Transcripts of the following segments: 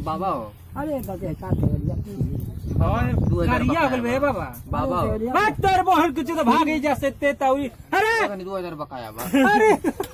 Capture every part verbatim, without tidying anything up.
बाबा हो। अरे दादे का तेरिया हां करिया बोल बे बाबा बाबा बात तोर बहन कुछ तो भाग ही जा सकते तौरी अरे दो हजार बकाया बा अरे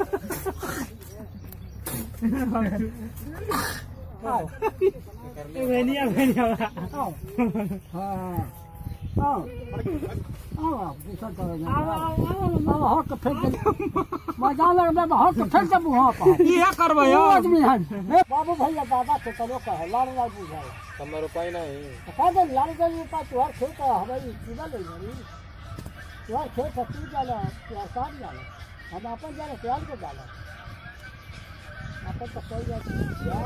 वेनिया वेनिया हां हां आओ आओ पूछा तो आओ आओ हक फेंक मजा लग बे हक फेंक दे मुंह पर ये करबो यो आदमी है बाबू भैया दादा के करो का लाड़ लाड़ बुझा कमर रुपए नहीं का दे लाड़ के ऊपर तो हर खेत हमारी सीधा ले गई यार खेत तू जाला या साथ जाला हम अपन जाला प्यार को जाला अपन तो कोई जा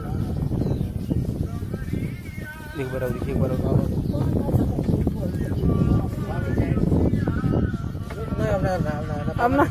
एक बार और एक बार और ना ना ना अब ना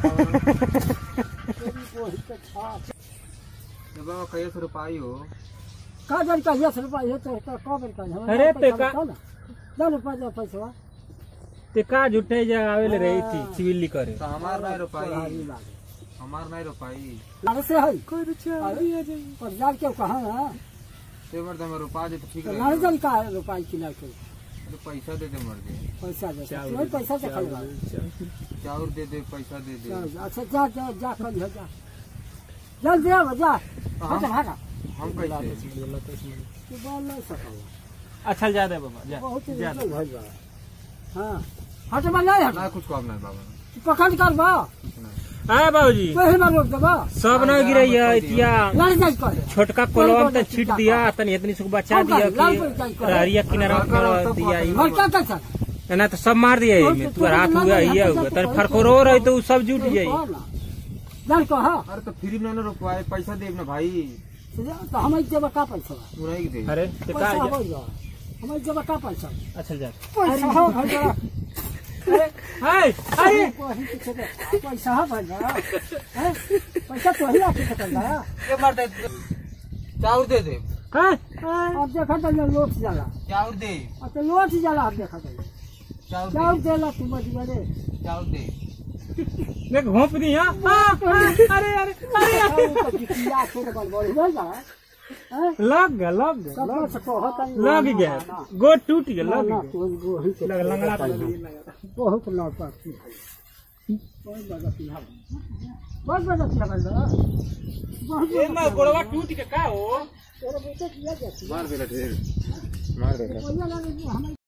बाबा कैसे रुपए हो का जन का दस रुपया तो का बन का अरे ते का दस रुपया पैसा ते का झूठे जा आवेले रही थी सिविल करे तो हमार नहीं रुपए हमार नहीं रुपए लाड़ से है कोई पर यार क्यों कहां है ते मर्द में रुपया दे तो ठीक है लाड़ जन का रुपया किला के तो पैसा दे दे मर्द पैसा दे कोई पैसा से खरीदा चाउर दे दे पैसा दे दे अच्छा जा जा जा कर जा जल्दी आ जा हट भागा हम कैसे तू बोल नहीं सकला अच्छा जा दे बाबा जा बहुत जा भइल बा हां हट में नहीं हट ना कुछ काम नहीं बाबा पकड़ कर बा हां बाबूजी कहीं ना रोक दबा सब न गिरैया इतिया लड़ जाई कर छोटका कलम त छीट दिया तनी इतनी से बचा दिया कि हरिया किनारा कर दिया और क्या कर ना तो सब मार दिया में तू हाथ हुआ ये हुआ तन फरकोरो रही तो सब जुट जाई जान को हां अरे तो फ्री में ना रुपया पैसा दे ना भाई तो हम देबा का पैसा उन्हीं दे अरे ते का हम देबा का पैसा अच्छा जा पैसा हो भैया अरे अरे पैसा हो भैया पैसा तो ही आके सकता है ये मार दे चाउर दे दे हां अब देखा तो लोट जाला चाउर दे अच्छा लोट जाला अब देखा तो चाउर चाउर देला तू मत बड़े चाउर दे मैं घोंप दी हां अरे अरे अरे किया छोड़ बड़ बड़ हो जा लग गया लग गया सब सको होता लग गया गो टूट गया लग ना गया तो गो ही से लग लंगड़ा बहुत लौट पाती बहुत बड़ा पिला बहुत बड़ा पिला बहुत ए ना गोड़वा टूट के का हो तेरे बेटे किया क्या मार दे ढेर मार दे बोलिया ना हमें